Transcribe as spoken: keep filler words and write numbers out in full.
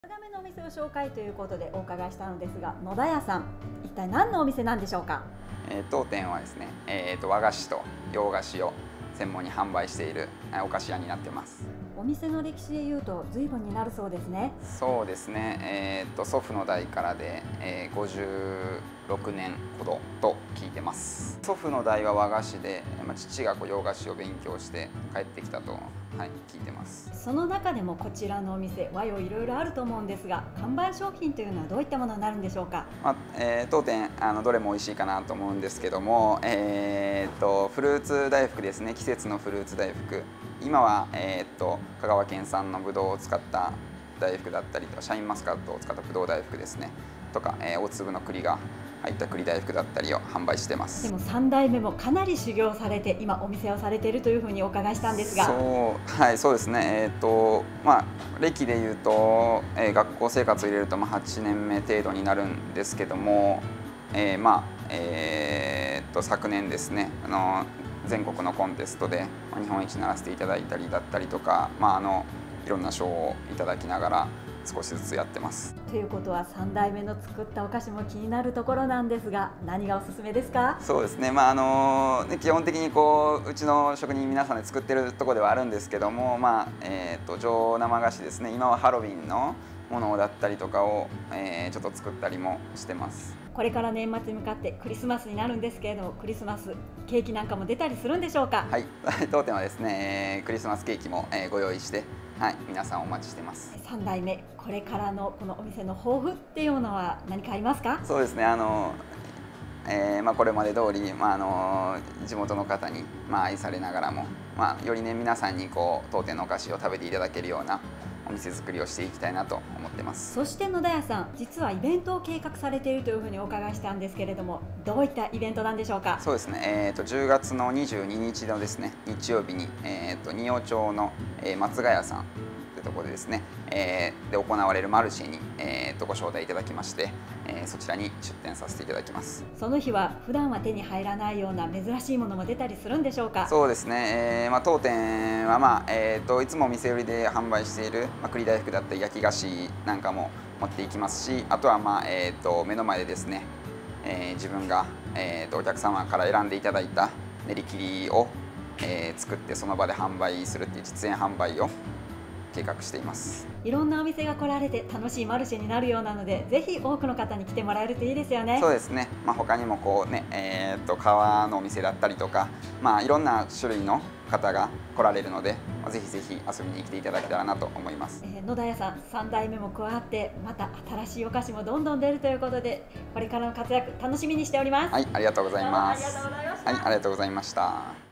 長めのお店を紹介ということでお伺いしたのですが、野田屋さん、一体何のお店なんでしょうか。 えー、当店はですね、えー、と和菓子と洋菓子を専門に販売しているお菓子屋になってます。 お店の歴史でいうと随分になるそうですね。 そうですね、えー、と祖父の代からで、えー、ごじゅうろくねんほどと聞いてます。祖父の代は和菓子で、まあ、父がこう洋菓子を勉強して帰ってきたと、はい、聞いてます。 その中でもこちらのお店、和洋いろいろあると思うんですが、看板商品というのはどういったものになるんでしょうか。 まあえー、当店あのどれも美味しいかなと思うんですけども、えー、とフルーツ大福ですね。季節のフルーツ大福、今は、えー、と香川県産のぶどうを使った大福だったりとシャインマスカットを使ったぶどう大福ですねとか、えー、大粒の栗が入った栗大福だったりを販売してます。 でもさん代目もかなり修行されて今お店をされているというふうにお伺いしたんですが。 そう、はい、そうですね。えっ、ー、とまあ歴でいうと、えー、学校生活を入れるとまあはちねんめ程度になるんですけども、えー、まあえー、と昨年ですね、あの全国のコンテストで日本一にならせていただいたりだったりとか、まああのいろんな賞をいただきながら少しずつやってます。 ということはさん代目の作ったお菓子も気になるところなんですが、何がおすすめですか。 そうですね、まああのね、基本的にこううちの職人皆さんで作ってるところではあるんですけども、まあえー、と上生菓子ですね。今はハロウィンのものだったりとかを、えー、ちょっと作ったりもしてます。 これから年末に向かってクリスマスになるんですけれども、クリスマスケーキなんかも出たりするんでしょうか。 はい、当店はですね、えー、クリスマスケーキも、えー、ご用意して、はい、皆さんお待ちしてます。 さん代目、これからのこのお店の抱負っていうのは何かありますか。 そうですね、あのえーまあ、これまで通り、まあ、あの地元の方に、まあ、愛されながらも、まあ、よりね皆さんにこう当店のお菓子を食べていただけるようなお店作りをしていきたいなと思ってます。 そして野田屋さん、実はイベントを計画されているというふうにお伺いしたんですけれども、どういったイベントなんでしょうか。 そうですね、えー、とじゅうがつのにじゅうににちのですね日曜日に、えー、と仁王町の、えー、松ヶ谷さんというところでですね、えー、で行われるマルシェに、えー、とご招待いただきまして、えー、そちらに出店させていただきます。 その日は普段は手に入らないような珍しいものも出たりするんでしょうか。 そうですね、えーまあ、当店は、まあえー、といつもお店売りで販売している、まあ、栗大福だったり焼き菓子なんかも持っていきますし、あとは、まあえー、と目の前でですね、えー、自分が、えー、とお客様から選んでいただいた練り切りを、えー、作ってその場で販売するっていう実演販売を計画しています。 いろんなお店が来られて楽しいマルシェになるようなので、ぜひ多くの方に来てもらえるといいですよね。 そうですね、まあ、他にもこうね、えー、と革のお店だったりとか、まあ、いろんな種類の方が来られるので、まあ、ぜひぜひ遊びに来ていただけたらなと思います。 えー、野田屋さんさん代目も加わってまた新しいお菓子もどんどん出るということで、これからの活躍楽しみにしております。 はい、ありがとうございます。 ありがとうございました。 はい、ありがとうございました。